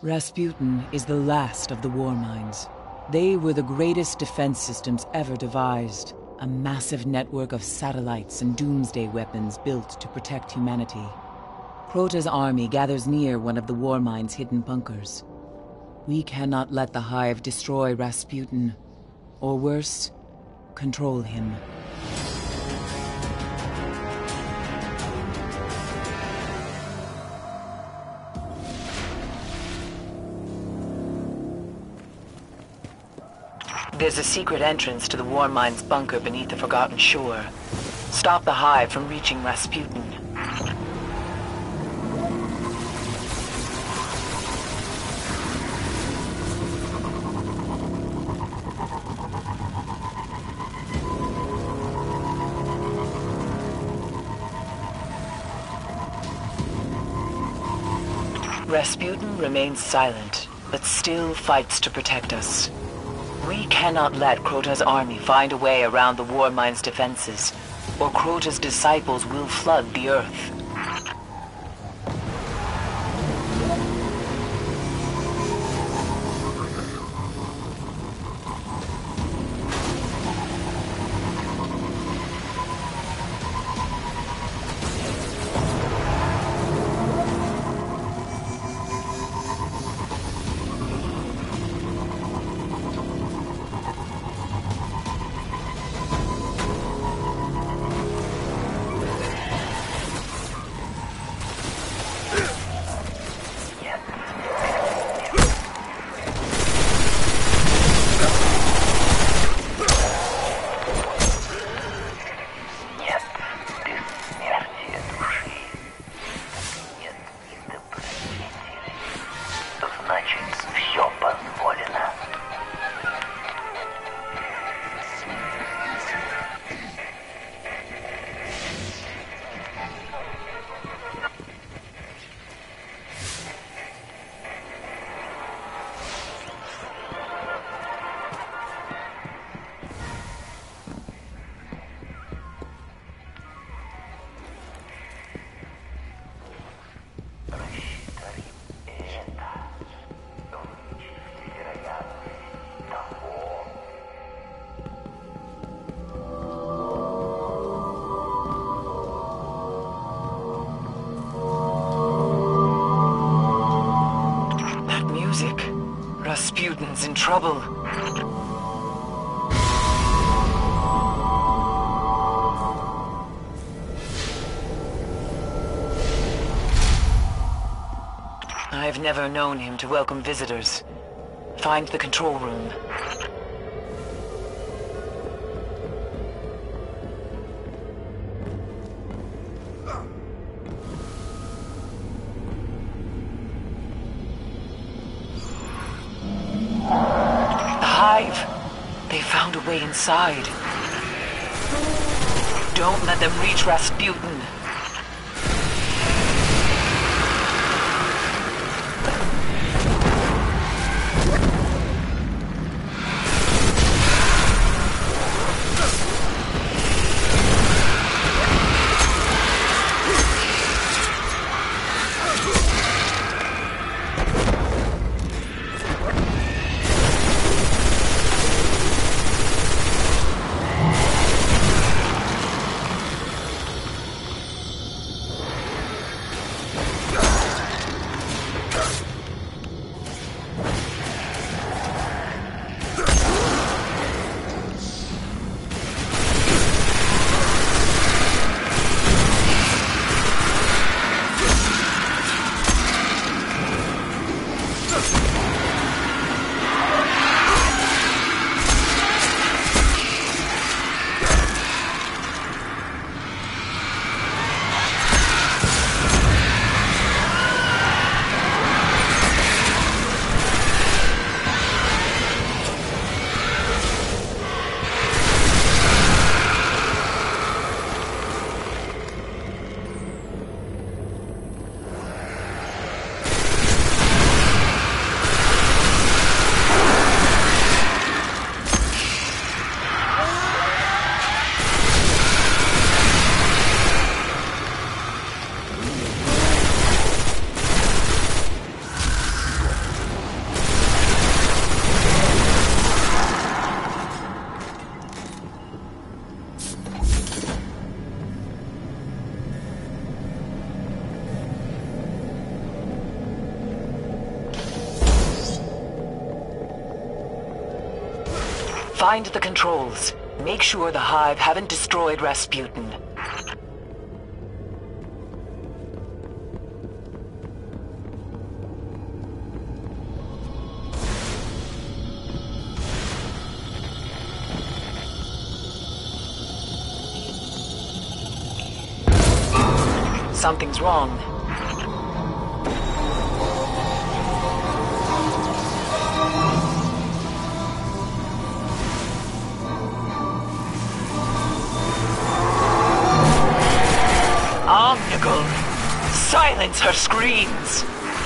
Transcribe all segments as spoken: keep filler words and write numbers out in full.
Rasputin is the last of the war mines. They were the greatest defense systems ever devised. A massive network of satellites and doomsday weapons built to protect humanity. Crota's army gathers near one of the war mine's hidden bunkers. We cannot let the Hive destroy Rasputin, or worse, control him. There's a secret entrance to the war mine's bunker beneath the Forgotten Shore. Stop the Hive from reaching Rasputin. Rasputin remains silent, but still fights to protect us. We cannot let Crota's army find a way around the war mine's defenses, or Crota's disciples will flood the Earth. Rasputin's in trouble. I've never known him to welcome visitors. Find the control room. They found a way inside. Don't let them reach Rasputin. Find the controls. Make sure the Hive haven't destroyed Rasputin. Something's wrong. Omnigul! Silence her screams!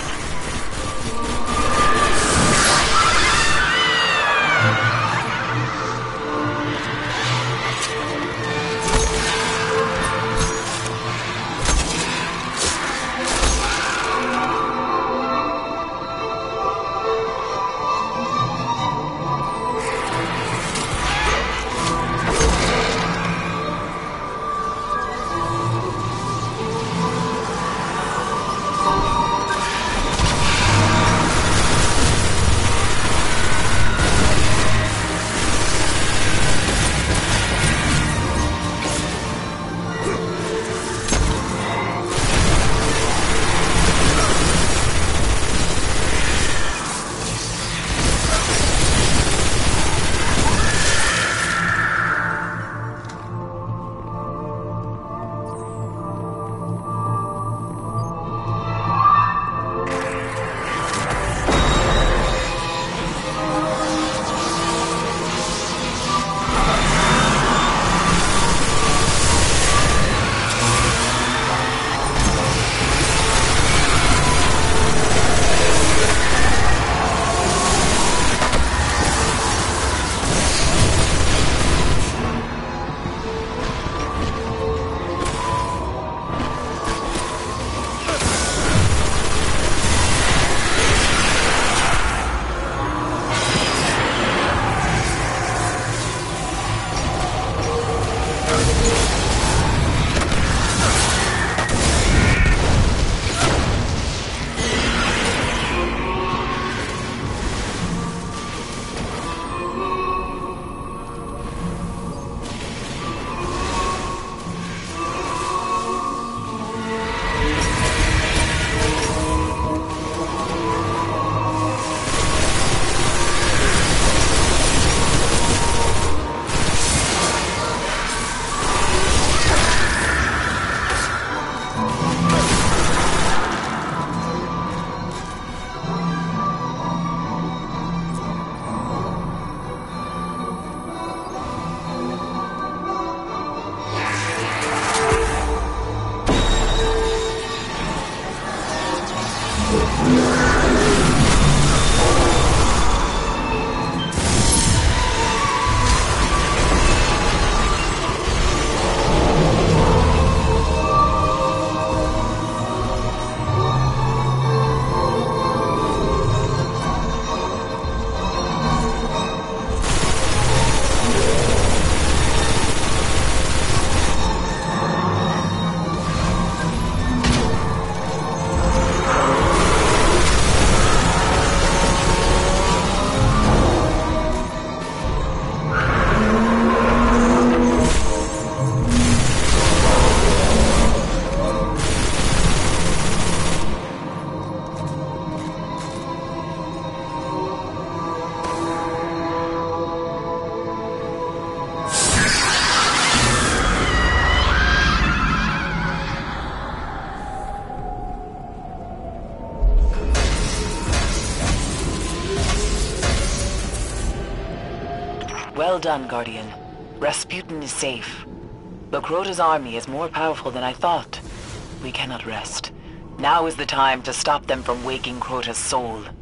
Well done, Guardian. Rasputin is safe. Lokrota's army is more powerful than I thought. We cannot rest. Now is the time to stop them from waking Crota's soul.